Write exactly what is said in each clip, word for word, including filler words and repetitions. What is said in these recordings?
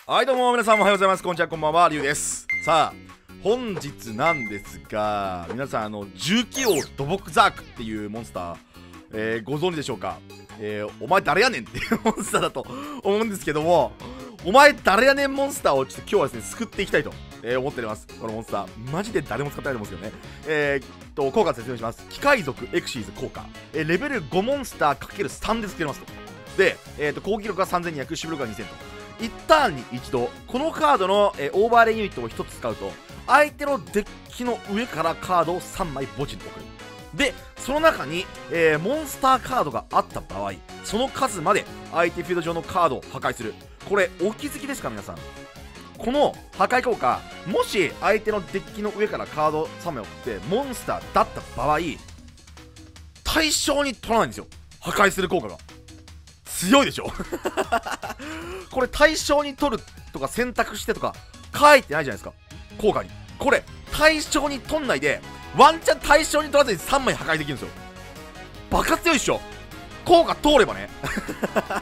はいどうも皆さんおはようございます。こんにちは、こんばんは、りゅうです。さあ本日なんですが、皆さんあの重機王土木ザークっていうモンスター、えー、ご存知でしょうか。えー、お前誰やねんっていうモンスターだと思うんですけども、お前誰やねんモンスターをちょっと今日はですね救っていきたいと、えー、思っております。このモンスターマジで誰も使ってないと思うんですけどね。えー、っと効果説明します。機械族エクシーズ効果、えー、レベルごモンスター かけるさん で作れますと。で、えー、っと攻撃力がさんぜんにひゃく、守備力がにせんと。いちターンに一度このカードの、えー、オーバーレイユニットをひとつ使うと、相手のデッキの上からカードをさんまい墓地に送る。でその中に、えー、モンスターカードがあった場合、その数まで相手フィールド上のカードを破壊する。これお気づきですか皆さん。この破壊効果、もし相手のデッキの上からカードさんまい送ってモンスターだった場合、対象に取らないんですよ、破壊する効果が。強いでしょこれ対象に取るとか選択してとか書いてないじゃないですか、効果に。これ対象に取んないでワンチャン対象に取らずにさんまい破壊できるんですよ。バカ強いっしょ、効果通ればねだから、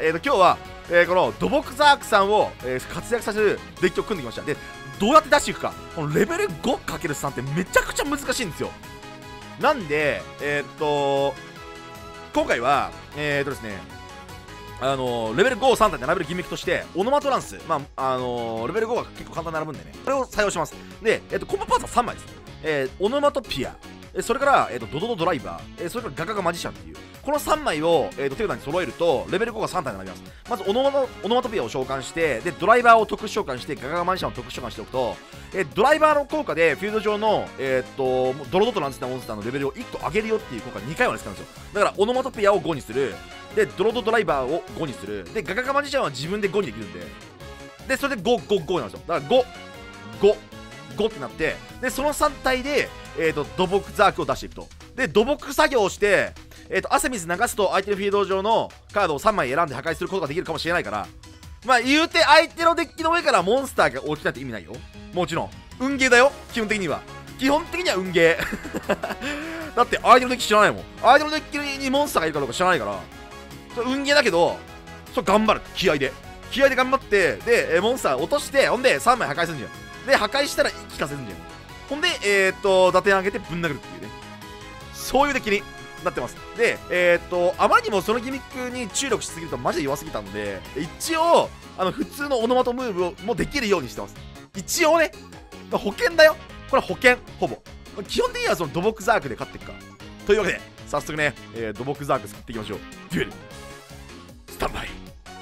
えー、と今日は、えー、この土木ザークさんを、えー、活躍させるデッキを組んできました。でどうやって出していくか、このレベル ごかけるさん ってめちゃくちゃ難しいんですよ。なんでえー、っと今回はえー、っとですねあのー、レベルごをさん体で並べるギミックとしてオノマトランス、まああのー、レベルごが結構簡単に並ぶんでね、これを採用します。で、えー、っとコンボパーツはさんまいです。えー、オノマトピア、えそれから、えー、とドドドドライバー、えー、それからガガガマジシャンっていうこのさんまいを、えー、と手札に揃えるとレベルごがさん体に並びます。まずオノマトオノマトピアを召喚して、でドライバーを特殊召喚して、ガガガマジシャンを特殊召喚しておくと、えー、ドライバーの効果でフィールド上の、えー、とドロドトなんつったモンスターのレベルをいっこ上げるよっていう効果にかいまで使うんですよ。だからオノマトピアをごにする、でドロドドライバーをごにする、でガガガマジシャンは自分でごにできるんで、でそれでご、ご、ごなんですよ。だからご、ご、ごってなって、でそのさん体で、えー、と土木ザークを出していくと。で土木作業をして、えー、と汗水流すと相手のフィールド上のカードをさんまい選んで破壊することができるかもしれないから、まあ言うて相手のデッキの上からモンスターが起きたって意味ないよ。もちろん運ゲーだよ、基本的には基本的には運ゲーだって相手のデッキ知らないもん。相手のデッキにモンスターがいるかどうか知らないから、それ運ゲーだけど、それ頑張る、気合で気合で頑張って、で、えー、モンスター落として、ほんでさんまい破壊するんじゃん。で破壊したら聞かせるんじゃん。ほんでえー、っと打点上げてぶん殴るっていうね、そういうデッキになってます。でえー、っとあまりにもそのギミックに注力しすぎるとマジで弱すぎたんで、一応あの普通のオノマトムーブをもできるようにしてます。一応ね、保険だよ、これは保険。ほぼ基本的にはその土木ザークで勝っていくから。というわけで早速ね、えー、土木ザーク作っていきましょう。デュエルスタンバイ。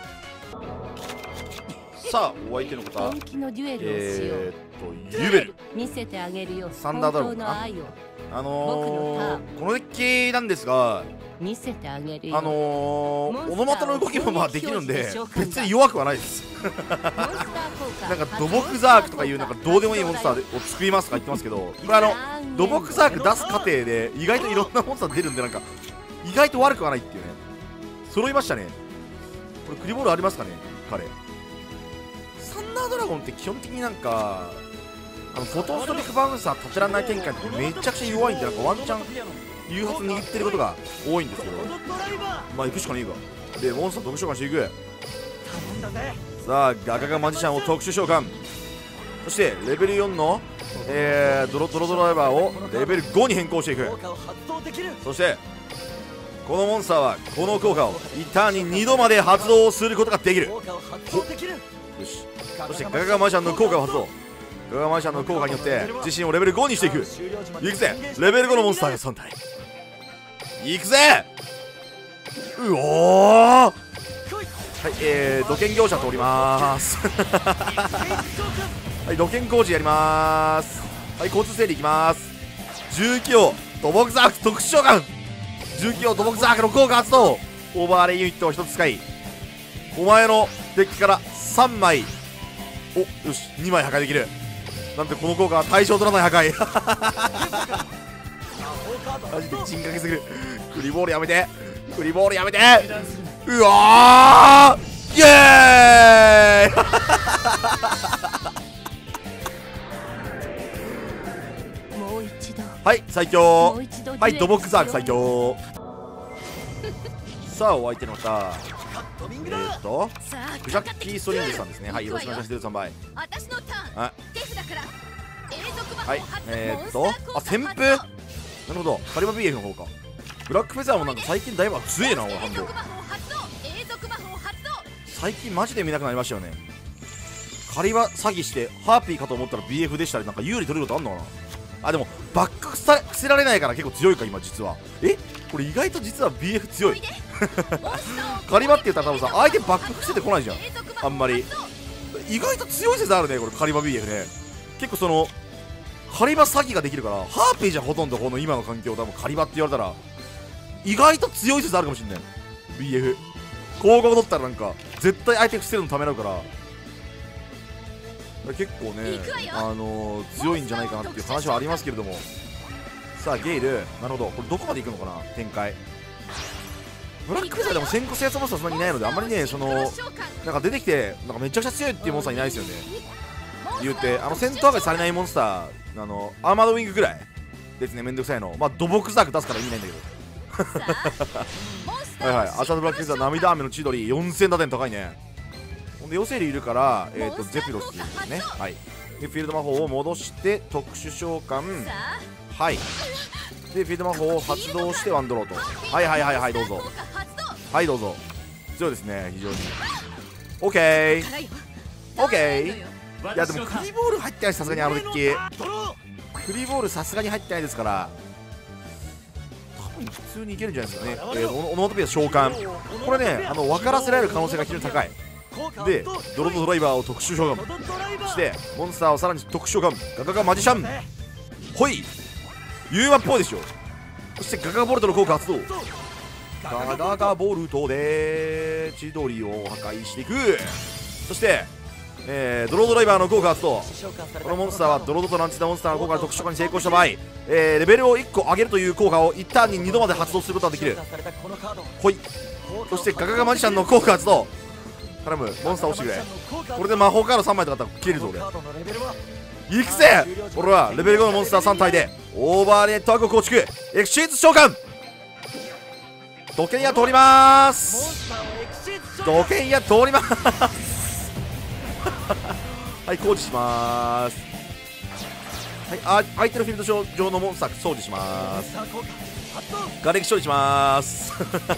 さあお相手の方、 本気のデュエルをしよう。 えー、っとユベル見せてあげるよ、 サンダードラゴンかな。あのー、このデッキなんですが、 見せてあげるよ。 あのー、オノマトの動きもまあできるんで別に弱くはないですなんか土木ザークとかいうなんかどうでもいいモンスターを作りますとか言ってますけど、これあの土木ザーク出す過程で意外といろんなモンスター出るんで、なんか意外と悪くはないっていうね。揃いましたね。これクリボールありますかね彼。サンダードラゴンって基本的になんかあのフォトンストリックバウンサー立てられない展開ってめちゃくちゃ弱いんで、なんかワンチャン誘発握ってることが多いんですけど、まあ行くしかねえか。でモンスター特殊召喚していく。さあガガガマジシャンを特殊召喚、そしてレベルよんの、えー、ドロドロドライバーをレベルごに変更していく。そしてこのモンスターはこの効果を一ターンににどまで発動することができる。よし、そしてガガガマジシャンの効果を発動。ガガガマジシャンの効果によって自身をレベルごにしていく。いくぜ、レベルごのモンスターがさん体いくぜ。うおー、はい、えー、土建業者通りまーすはい、土建工事やりまーす。はい、交通整理いきまーす。重機王土木ザーク特殊召喚。重機王土木ザークの効果発動。オーバーレイユニットをひとつ使い、お前のデッキからさんまい、お、よしにまい破壊できる。なんてこの効果は対象取らない破壊マジでチンかけすぎる。クリボールやめて、クリボールやめて。うわー、イエーイもう一度。 はい最強。はい土木ザーク最強さあお相手の方、 ーっとクジャッキー・ストリングさんですね。はい、よろしくお願いします。デルさんバイ。 私のターン。 はい手札から永続魔法はい発動えーっとモンスター効果あ旋風、なるほど、カリバ ビーエフ の方か。ブラックフェザーもなんか最近だいぶ強えな、俺ハンド。 永続魔法発動永続魔法発動。 最近マジで見なくなりましたよね。カリバ詐欺してハーピーかと思ったら ビーエフ でしたり、なんか有利取れることあんのかな。あ、でもバックさ伏せられないから結構強いか今実は。えこれ意外と実は ビーエフ 強い。カリバって言ったら多分さ、相手バック伏せてこないじゃんあんまり。意外と強い説あるねこれカリバ ビーエフ ね。結構そのカリバ詐欺ができるから、ハーピーじゃんほとんどこの今の環境。多分カリバって言われたら意外と強い説あるかもしんない ビーエフ。交互取ったらなんか絶対相手伏せるのためらうから、結構ね、あのー、強いんじゃないかなっていう話はありますけれども。さあゲイル、なるほど、これどこまでいくのかな展開。ブラックフェザーでも先行制圧モンスターそんなにいないので、あんまりねそのなんか出てきてなんかめちゃくちゃ強いっていうモンスターいないですよね。言うてあの戦闘破壊されないモンスター、あのアーマードウィングぐらいですね。めんどくさいの。まあ土木ザーク出すから意味ないんだけどはいはい、アシャドブラックフェザー涙雨の千鳥よんせん打点高いね。ほんでヨセリいるから、えー、とゼピロスですね。はいでフィールド魔法を戻して特殊召喚、はいでフィールド魔法を発動してワンドローと。はいはいはいはい、どうぞはいどうぞ。強いですね非常に。 OK OK。 いやでもクリボール入ってない、さすがにあのデッキクリボールさすがに入ってないですから、多分普通にいけるんじゃないですかね。えー、オノマトペア召喚、これねあの分からせられる可能性が非常に高い。でドロドドライバーを特殊召喚してモンスターをさらに特殊召喚、ガガガマジシャンほいユーマっぽいでしょ。そしてガガガボルトの効果発動、ガガガボルトで千鳥を破壊していく。そしてえー、ドロードライバーの効果発動。このモンスターはドロードとランチダモンスターの効果の特殊召喚に成功した場合、えー、レベルをいっこ上げるという効果を一ターンににどまで発動することができる。ほい。そしてガガガマジシャンの効果発動。頼むモンスター落ちてくれ。これで魔法カードさんまいとかだったら切れるぞ俺。いくぜ俺はレベルごのモンスターさん体でオーバーネットワークを構築。エクシーズ召喚、土建屋通りまーす。土建屋通りまーすはい工事しまーす。はいあ相手のフィールド上のモンスター掃除しまーす。瓦礫処理しまーす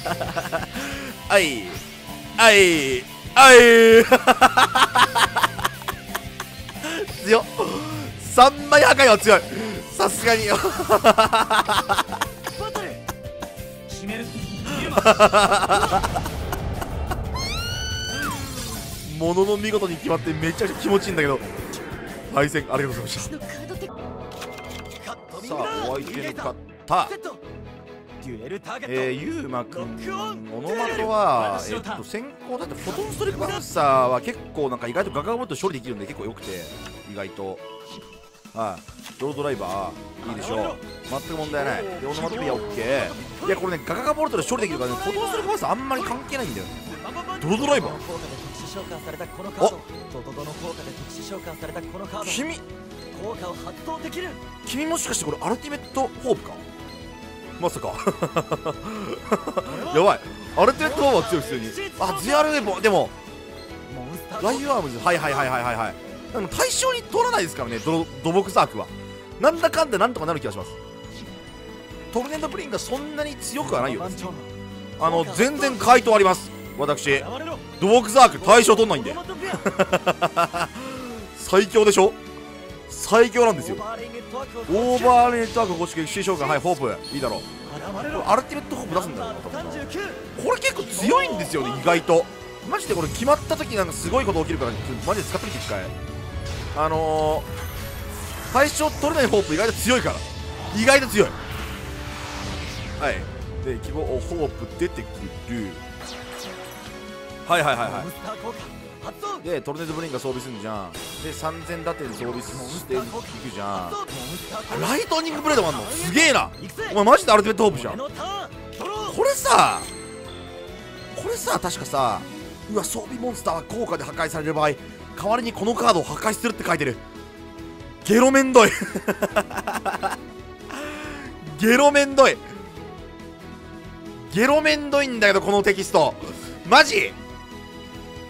はいはいはい強っさんまい破壊は強いさすがにものの見事に決まってめちゃくちゃ気持ちいいんだけど、敗戦ありがとうございました。さあお相手に勝ったえー、ゆうまくん、オノマトは、えっと、先行だってフォトンストリックバウンサーは結構なんか意外とガガガボルト処理できるんで結構良くて、意外とはいドロードライバーいいでしょう、全く問題ない。でオノマトピア OK。 いやこれねガガガボルトで処理できるからね、フォトンストリックバウンサーあんまり関係ないんだよね。ドロードライバーお君君もしかしてこれアルティメットホープか、まさかやばいアルティメットホープは強い普通に。あゼアルウェボでもライユアームズはいはいはいはいはいはい、でも対象に取らないですからねド土木ザークは。なんだかんだなんとかなる気がします。トルネードプリンがそんなに強くはないよ。あの全然回答あります。私土木ザーク対象取んないんで最強でしょ、最強なんですよ。オーバーレットワーク公式 エクシー 召喚、はいホープいいだろう。アルティメットホープ出すんだよな多分。これ結構強いんですよね意外と。マジでこれ決まった時なんかすごいこと起きるからマジで使ってみて一回。あのー、対象取れないホープ意外と強いから、意外と強い。はいで希望ホープ出てくる。はいはいはいはいでトルネードブリンが装備するんじゃん。でさんぜん打点装備していくじゃん。ライトニングブレードもあんのすげえなお前マジでアルティメットホープじゃん。これさこれさ確かさ、うわ装備モンスターは効果で破壊される場合代わりにこのカードを破壊するって書いてる。ゲロめんどいゲロめんどいゲロめんどいんだけどこのテキストマジ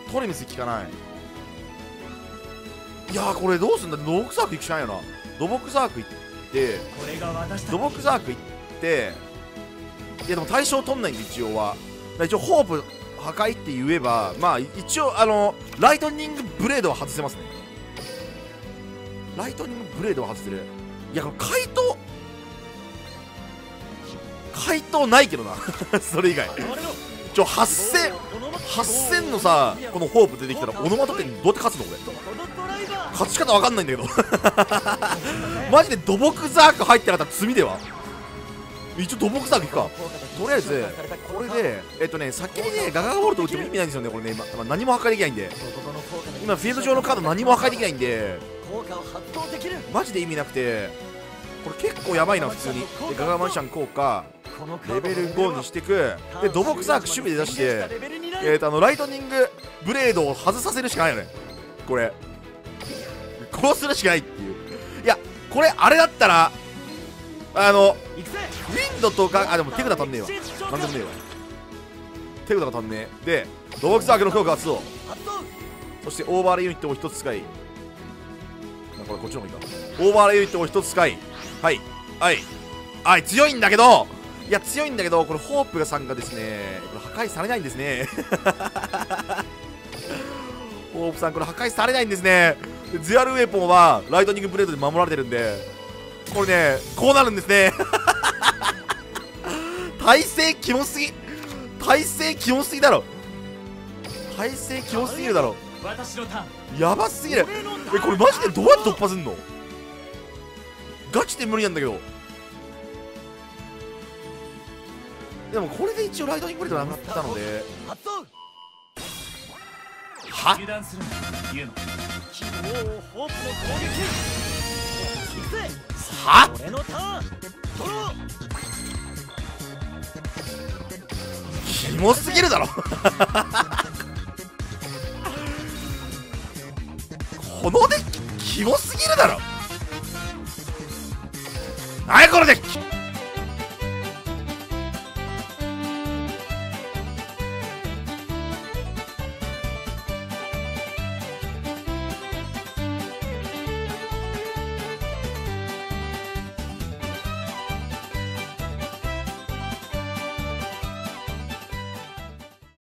トレミス効かない。いやーこれどうすんだ。土木ザーク行くしかないよな。土木ザーク行って土木ザーク行っていやでも対象取んないんで一応は。一応ホープ破壊って言えばまあ一応あのライトニングブレードは外せますね。ライトニングブレードは外せる。いやこれ怪盗怪盗ないけどなそれ以外ちょはっせんはっせんのさこのホープ出てきたらオノマトペにどうやって勝つのこれ。勝ち方わかんないんだけどマジで土木ザーク入ってなかったら罪では。一応土木ザークいくか。とりあえずこれでえっとね先にねガガガボルト打っても意味ないんですよねこれね。今何も破壊できないんで今フィールド上のカード何も破壊できないんでマジで意味なくてこれ結構やばいな普通に。でガガマンシャン効果レベルごにしてく。で土木ザーク守備で出してえーとあのライトニングブレードを外させるしかないよねこれ。こうするしかないっていう。いやこれあれだったらあのウィンドとかあでも手札足んねえわ。なんでもねえわ手札が足んねえ。で土木ザークの効果発動。そしてオーバーレイユニットをひとつ使いこれこっちの方がいいか。オーバーレイユニットをひとつ使いはいはいはい強いんだけどいや強いんだけどこれホープがさんがですねこれ破壊されないんですねホープさんこれ破壊されないんですね。ゼアルウェポンはライトニングブレードで守られてるんでこれねこうなるんですね体勢キモすぎ体勢キモすぎだろ体勢キモすぎるだろやばすぎる。えこれマジでどうやって突破すんのガチで無理なんだけど。でもこれで一応ライトニングブレードなくなったのではっはっキモすぎるだろこのデッキキモすぎるだろ。何やこのデッキ